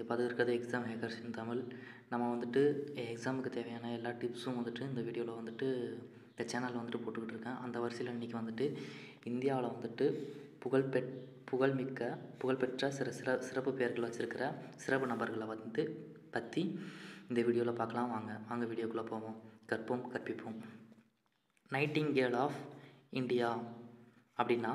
நீங்கள் பார்த்துருக்கிறது exam hackers in Tamil. நம்ம வந்துட்டு எக்ஸாமுக்கு தேவையான எல்லா டிப்ஸும் வந்துட்டு இந்த வீடியோவில் வந்துட்டு இந்த சேனலில் வந்துட்டு போட்டுக்கிட்டு இருக்கேன். அந்த வரிசையில் இன்றைக்கி வந்துட்டு இந்தியாவில் வந்துட்டு புகழ்பெற்ற சிறப்பு பெயர்கள் வச்சுருக்கிற சிறப்பு நபர்களை பற்றி இந்த வீடியோவில் பார்க்கலாம். வாங்க வீடியோக்குள்ளே போவோம். கற்போம் கற்பிப்போம். நைட்டிங்கேல் ஆஃப் இந்தியா அப்படின்னா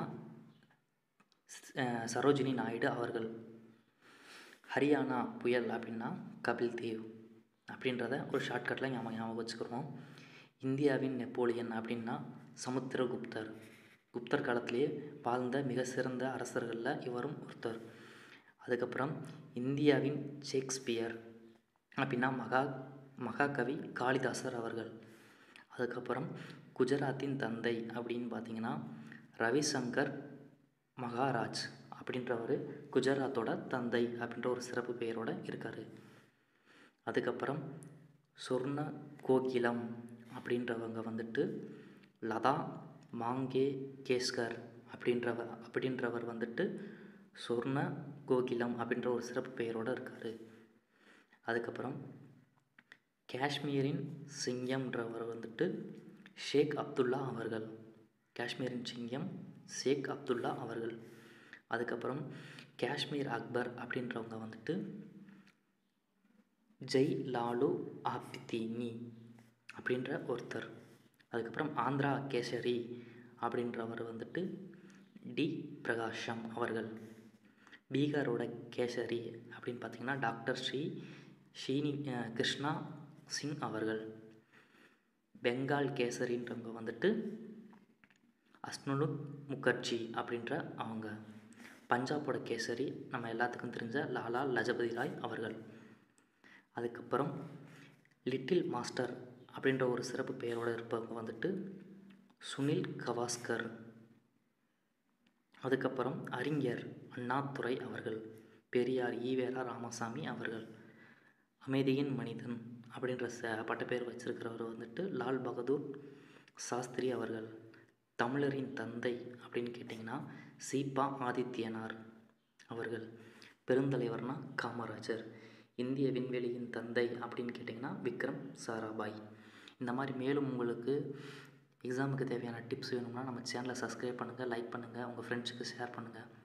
சரோஜினி நாயுடு அவர்கள். ஹரியானா புயல் அப்படின்னா கபில் தேவ் அப்படின்றத ஒரு ஷார்ட்கட்டில் ஞாபகம் வச்சுக்கிறோம். இந்தியாவின் நெப்போலியன் அப்படின்னா குப்தர் காலத்திலேயே வாழ்ந்த மிக சிறந்த அரசர்களில் இவரும் ஒருத்தர். அதுக்கப்புறம் இந்தியாவின் ஷேக்ஸ்பியர் அப்படின்னா மகாகவி காளிதாசர் அவர்கள். அதுக்கப்புறம் குஜராத்தின் தந்தை அப்படின்னு பார்த்திங்கன்னா ரவிசங்கர் மகாராஜ் அப்படின்றவர் குஜராத்தோட தந்தை அப்படின்ற ஒரு சிறப்பு பெயரோடு இருக்கார். அதுக்கப்புறம் சொர்ண கோகிலம் அப்படின்றவங்க வந்துட்டு லதா மாங்கேஷ்கர் அப்படின்றவர் வந்துட்டு சொர்ண கோகிலம் அப்படின்ற ஒரு சிறப்பு பெயரோடு இருக்கார். அதுக்கப்புறம் காஷ்மீரின் சிங்கம்ன்றவர் வந்துட்டு ஷேக் அப்துல்லா அவர்கள். காஷ்மீரின் சிங்கம் ஷேக் அப்துல்லா அவர்கள். அதுக்கப்புறம் காஷ்மீர் அக்பர் அப்படின்றவங்க வந்துட்டு ஜெய் லாலு ஆப்தினி அப்படின்ற ஒருத்தர். அதுக்கப்புறம் ஆந்திரா கேசரி அப்படின்றவர் வந்துட்டு டி பிரகாஷம் அவர்கள். பீகாரோட கேசரி அப்படின்னு பார்த்திங்கன்னா டாக்டர் கிருஷ்ணா சிங் அவர்கள். பெங்கால் கேசரின்றவங்க வந்துட்டு அஸ்னுனுக் முகர்ஜி அப்படின்ற அவங்க. பஞ்சாபோட கேசரி நம்ம எல்லாத்துக்கும் தெரிஞ்ச லாலா லஜபதி ராய் அவர்கள். அதுக்கப்புறம் லிட்டில் மாஸ்டர் அப்படின்ற ஒரு சிறப்பு பெயரோடு இருப்பவங்க வந்துட்டு சுனில் கவாஸ்கர். அதுக்கப்புறம் அறிஞர் அண்ணாதுரை அவர்கள். பெரியார் ஈவேரா ராமசாமி அவர்கள். அமைதியின் மனிதன் அப்படின்ற பட்டப்பெயர் வச்சிருக்கிறவர் வந்துட்டு லால் பகதூர் சாஸ்திரி அவர்கள். தமிழரின் தந்தை அப்படின்னு கேட்டிங்கன்னா சீபா ஆதித்யனார் அவர்கள். பெருந்தலைவர்னா காமராஜர். இந்திய விண்வெளியின் தந்தை அப்படின்னு கேட்டிங்கன்னா விக்ரம் சாராபாய். இந்த மாதிரி மேலும் உங்களுக்கு எக்ஸாமுக்கு தேவையான டிப்ஸ் வேணும்னா நம்ம சேனலை சப்ஸ்கிரைப் பண்ணுங்கள், லைக் பண்ணுங்கள், உங்கள் ஃப்ரெண்ட்ஸுக்கு ஷேர் பண்ணுங்கள்.